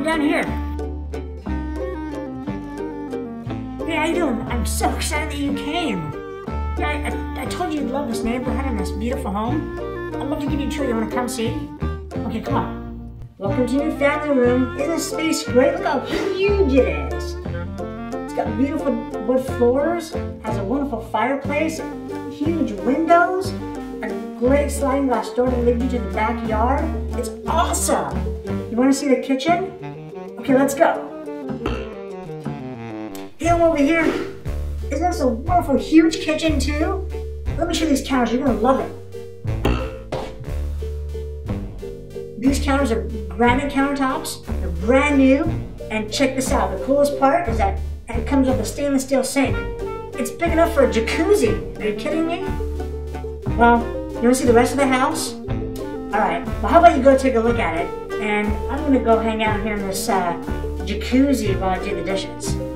on down here. Hey, how you doing? I'm so excited that you came. Yeah, I told you you'd love this neighborhood and this beautiful home. I'd love to give you a tour. You want to come see? Okay, come on. Welcome to your family room. Isn't this space great? Look how huge it is. It's got beautiful wood floors, has a wonderful fireplace, huge windows, a great sliding glass door to lead you to the backyard. It's awesome. You want to see the kitchen? Okay, let's go. Hey, I'm over here. Isn't this a wonderful, huge kitchen too? Let me show you these counters. You're gonna love it. These counters are granite countertops. They're brand new. And check this out. The coolest part is that it comes with a stainless steel sink. It's big enough for a jacuzzi. Are you kidding me? Well, you want to see the rest of the house? All right. Well, how about you go take a look at it? And I'm gonna go hang out here in this jacuzzi while I do the dishes.